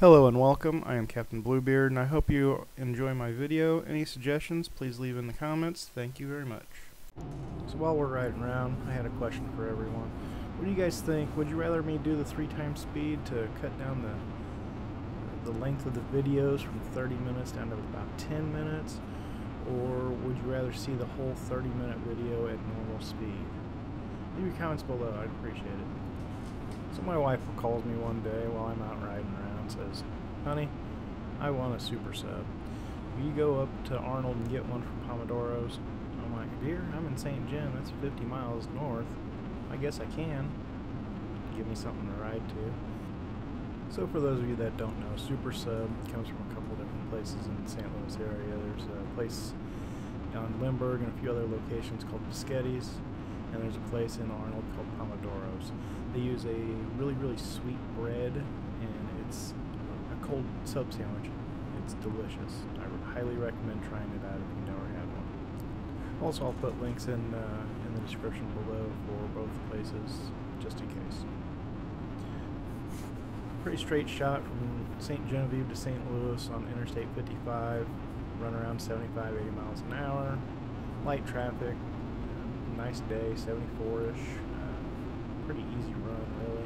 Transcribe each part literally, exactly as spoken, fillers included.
Hello and welcome, I am Captain Bluebeard and I hope you enjoy my video. Any suggestions, please leave in the comments. Thank you very much. So while we're riding around, I had a question for everyone. What do you guys think? Would you rather me do the three times speed to cut down the, the length of the videos from thirty minutes down to about ten minutes? Or would you rather see the whole thirty minute video at normal speed? Leave your comments below, I'd appreciate it. So my wife calls me one day while I'm out riding around and says, "Honey, I want a super sub. Will you go up to Arnold and get one from Pomodoros?" I'm like, "Dear, I'm in Saint John, that's fifty miles north. I guess I can. Give me something to ride to." So for those of you that don't know, super sub comes from a couple different places in the Saint Louis area. There's a place down in Limburg and a few other locations called Psghetti's, and there's a place in Arnold called Pomodoros. They use a really, really sweet bread, and it's a cold sub sandwich. It's delicious. I highly recommend trying it out if you've never had one. Also, I'll put links in, uh, in the description below for both places, just in case. Pretty straight shot from Saint Genevieve to Saint Louis on Interstate fifty-five. Run around seventy-five, eighty miles an hour. Light traffic. Nice day, seventy-four-ish. Uh, pretty easy run, really.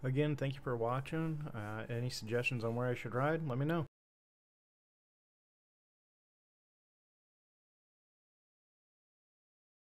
again, thank you for watching. Uh, any suggestions on where I should ride, let me know.